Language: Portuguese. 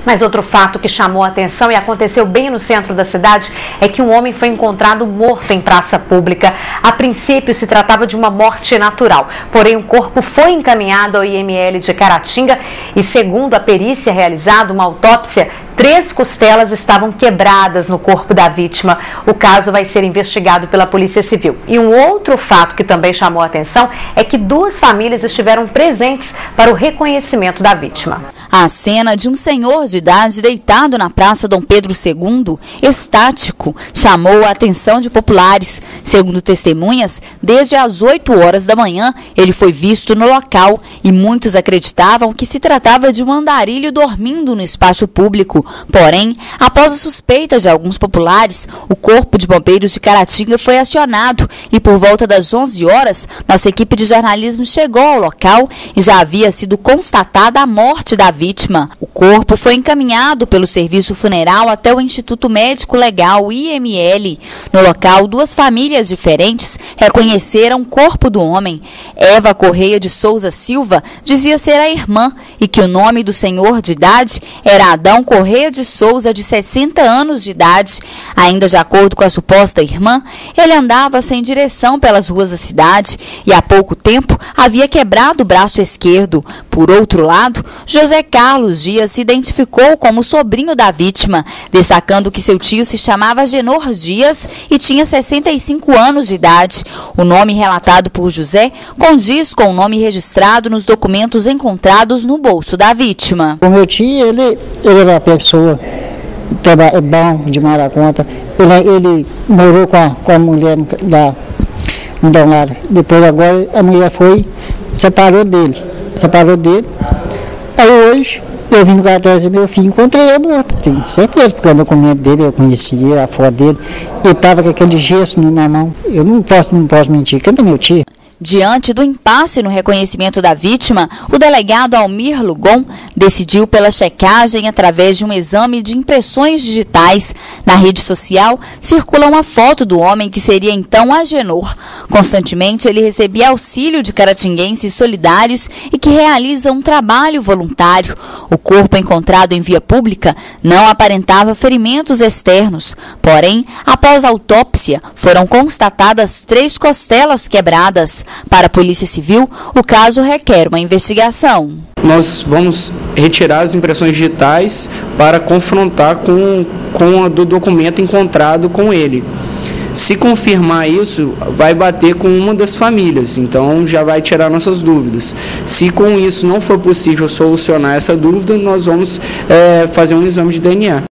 Mas outro fato que chamou a atenção e aconteceu bem no centro da cidade é que um homem foi encontrado morto em praça pública. A princípio se tratava de uma morte natural, porém o corpo foi encaminhado ao IML de Caratinga e, segundo a perícia realizada, uma autópsia, 3 costelas estavam quebradas no corpo da vítima. O caso vai ser investigado pela Polícia Civil. E um outro fato que também chamou a atenção é que 2 famílias estiveram presentes para o reconhecimento da vítima. A cena de um senhor de idade deitado na Praça Dom Pedro II, estático, chamou a atenção de populares. Segundo testemunhas, desde as 8 horas da manhã, ele foi visto no local e muitos acreditavam que se tratava de um andarilho dormindo no espaço público. Porém, após a suspeita de alguns populares, o Corpo de Bombeiros de Caratinga foi acionado e por volta das 11 horas, nossa equipe de jornalismo chegou ao local e já havia sido constatada a morte da vítima. O corpo foi encaminhado pelo serviço funeral até o Instituto Médico Legal, IML. No local, 2 famílias diferentes reconheceram o corpo do homem. Eva Correia de Souza Silva dizia ser a irmã e que o nome do senhor de idade era Adão Correia de Souza, de 60 anos de idade. Ainda de acordo com a suposta irmã, ele andava sem direção pelas ruas da cidade e há pouco tempo havia quebrado o braço esquerdo. Por outro lado, José Carlos Dias se identificou como sobrinho da vítima, destacando que seu tio se chamava Agenor Dias e tinha 65 anos de idade. O nome relatado por José condiz com o nome registrado nos documentos encontrados no bolso da vítima. O meu tio, ele era uma pessoa bom, demais da conta. Ele morou com a mulher da Dom Lara. Depois agora a mulher separou dele. Aí hoje eu vim no atrás do meu filho, encontrei ele morto. Tenho certeza, porque o documento dele eu conhecia, a foto dele. Ele estava com aquele gesso na mão. Eu não posso mentir, que é meu tio. Diante do impasse no reconhecimento da vítima, o delegado Almir Lugon decidiu pela checagem através de um exame de impressões digitais. Na rede social, circula uma foto do homem que seria então Agenor. Constantemente, ele recebia auxílio de caratinguenses solidários e que realizam um trabalho voluntário. O corpo encontrado em via pública não aparentava ferimentos externos. Porém, após a autópsia, foram constatadas 3 costelas quebradas. Para a Polícia Civil, o caso requer uma investigação. Nós vamos retirar as impressões digitais para confrontar com a do documento encontrado com ele. Se confirmar isso, vai bater com uma das famílias, então já vai tirar nossas dúvidas. Se com isso não for possível solucionar essa dúvida, nós vamos fazer um exame de DNA.